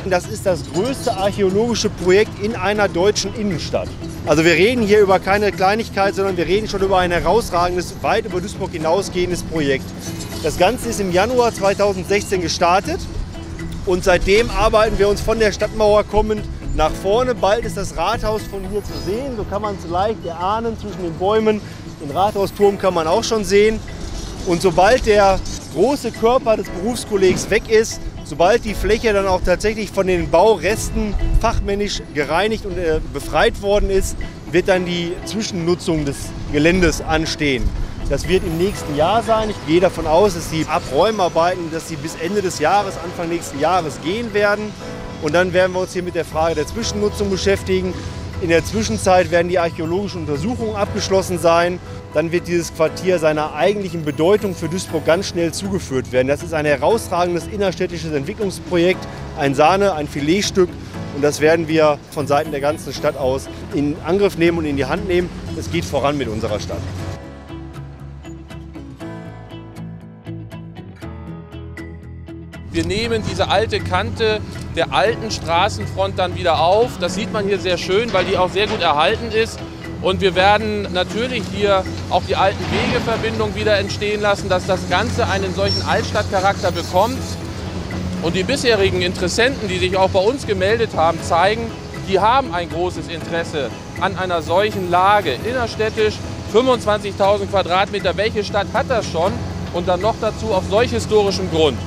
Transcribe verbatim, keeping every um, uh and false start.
Das ist das größte archäologische Projekt in einer deutschen Innenstadt. Also wir reden hier über keine Kleinigkeit, sondern wir reden schon über ein herausragendes, weit über Duisburg hinausgehendes Projekt. Das Ganze ist im Januar zweitausendsechzehn gestartet und seitdem arbeiten wir uns von der Stadtmauer kommend nach vorne. Bald ist das Rathaus von hier zu sehen, so kann man es leicht erahnen zwischen den Bäumen. Den Rathausturm kann man auch schon sehen. Und sobald der große Körper des Berufskollegs weg ist, sobald die Fläche dann auch tatsächlich von den Bauresten fachmännisch gereinigt und äh, befreit worden ist, wird dann die Zwischennutzung des Geländes anstehen. Das wird im nächsten Jahr sein. Ich gehe davon aus, dass die Abräumarbeiten, dass sie bis Ende des Jahres, Anfang nächsten Jahres gehen werden. Und dann werden wir uns hier mit der Frage der Zwischennutzung beschäftigen. In der Zwischenzeit werden die archäologischen Untersuchungen abgeschlossen sein. Dann wird dieses Quartier seiner eigentlichen Bedeutung für Duisburg ganz schnell zugeführt werden. Das ist ein herausragendes innerstädtisches Entwicklungsprojekt, ein Sahne-, ein Filetstück. Und das werden wir von Seiten der ganzen Stadt aus in Angriff nehmen und in die Hand nehmen. Es geht voran mit unserer Stadt. Wir nehmen diese alte Kante der alten Straßenfront dann wieder auf. Das sieht man hier sehr schön, weil die auch sehr gut erhalten ist. Und wir werden natürlich hier auch die alten Wegeverbindungen wieder entstehen lassen, dass das Ganze einen solchen Altstadtcharakter bekommt. Und die bisherigen Interessenten, die sich auch bei uns gemeldet haben, zeigen, die haben ein großes Interesse an einer solchen Lage. Innerstädtisch fünfundzwanzigtausend Quadratmeter. Welche Stadt hat das schon? Und dann noch dazu auf solch historischem Grund.